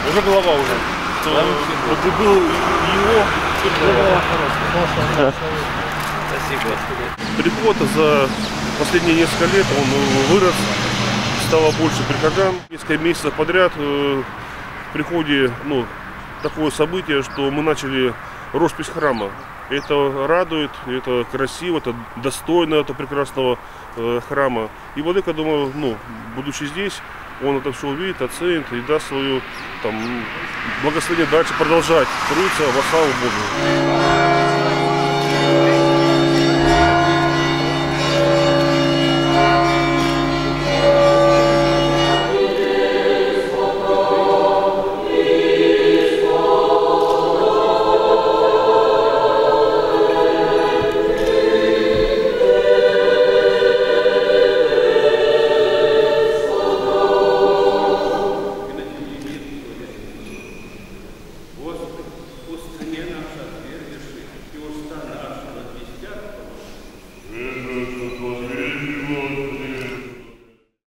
Уже голова уже. Да? Был его. Спасибо. Приход за последние несколько лет он вырос, стало больше прихожан. Несколько месяцев подряд в приходе такое событие, что мы начали роспись храма. Это радует, это красиво, это достойно этого прекрасного храма. И владыка, думаю, будучи здесь, он это все увидит, оценит и даст свою благословение дальше продолжать трудиться во славу Богу.